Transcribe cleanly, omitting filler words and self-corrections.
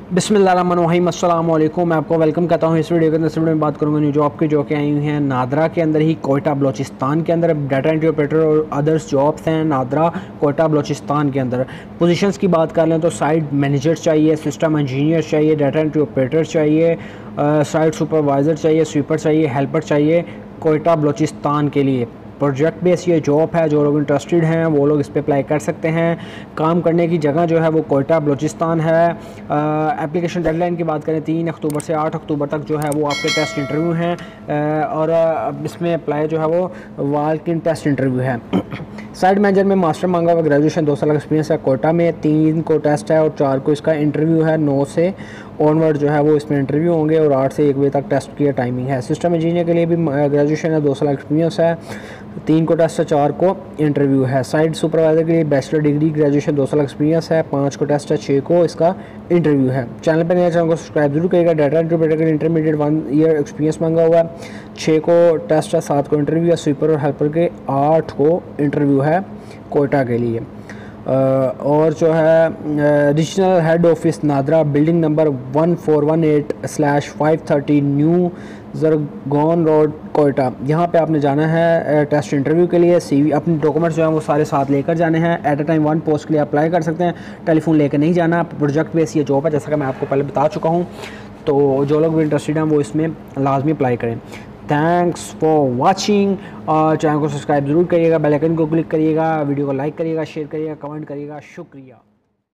बिस्मिल्लाहिर्रहमानिर्रहीम अस्सलाम वालेकुम। मैं आपको वेलकम करता हूँ इस वीडियो के अंदर। इस वीडियो में बात करूँगा न्यू जॉब की, जो कि आई हुई हैं नादरा के अंदर ही, कोयटा बलोचिस्तान के अंदर। डाटा एंट्री ऑपरेटर और अदर्स जॉब्स हैं नादरा कोयटा बलोचिस्तान के अंदर। पोजीशंस की बात कर लें तो साइट मैनेजर चाहिए, सिस्टम इंजीनियर चाहिए, डाटा एंट्री ऑपरेटर चाहिए, साइट सुपरवाइज़र चाहिए, स्वीपर चाहिए, हेल्पर चाहिए कोयटा बलोचिस्तान के लिए। प्रोजेक्ट बेस ये जॉब है। जो लोग इंटरेस्टेड हैं वो लोग इस पर अप्लाई कर सकते हैं। काम करने की जगह जो है वो कोयटा बलोचिस्तान है। एप्लीकेशन डेडलाइन की बात करें 3 अक्टूबर से 8 अक्टूबर तक जो है वो आपके टेस्ट इंटरव्यू हैं, और इसमें अप्लाई जो है वो वॉक इन टेस्ट इंटरव्यू है। साइट मैनेजर में मास्टर मांगा हुआ, ग्रेजुएशन 2 साल एक्सपीरियंस है। कोयटा में 3 को टेस्ट है और 4 को इसका इंटरव्यू है। 9 से ऑनवर्ड जो है वो इसमें इंटरव्यू होंगे और 8 से 1 बजे तक टेस्ट की टाइमिंग है। सिस्टम इंजीनियर के लिए भी ग्रेजुएशन है, 2 साल एक्सपीरियंस है। 3 को टेस्ट है, 4 को इंटरव्यू है। साइट सुपरवाइज़र के लिए बैचलर डिग्री, ग्रेजुएशन 2 साल एक्सपीरियंस है। 5 को टेस्ट है, 6 को इसका इंटरव्यू है। चैनल पर नया, चैनल को सब्सक्राइब जरूर करिएगा। डाटा एंट्री ऑपरेटर के लिए इंटरमीडिएट 1 ईयर एक्सपीरियंस मांगा हुआ है। 6 को टेस्ट है, 7 को इंटरव्यू है। स्वीपर और हेल्पर के 8 को इंटरव्यू है कोयटा के लिए। और जो है regional head office NADRA, building number 1418/530 new Zarghoon road Quetta. यहाँ पे आपने जाना है टेस्ट इंटरव्यू के लिए। सीवी अपने डॉक्यूमेंट्स जो हैं वो सारे साथ लेकर जाने हैं। एट अ टाइम 1 पोस्ट के लिए अप्लाई कर सकते हैं, टेलीफोन लेकर नहीं जाना। प्रोजेक्ट बेस ये जॉब है, जैसा कि मैं आपको पहले बता चुका हूँ। तो जो लोग भी इंटरेस्टेड हैं वो इसमें लाजमी अप्लाई करें। Thanks for watching. चैनल को सब्सक्राइब जरूर करिएगा, बेल आइकन को क्लिक करिएगा, वीडियो को लाइक करिएगा, शेयर करिएगा, कमेंट करिएगा। शुक्रिया।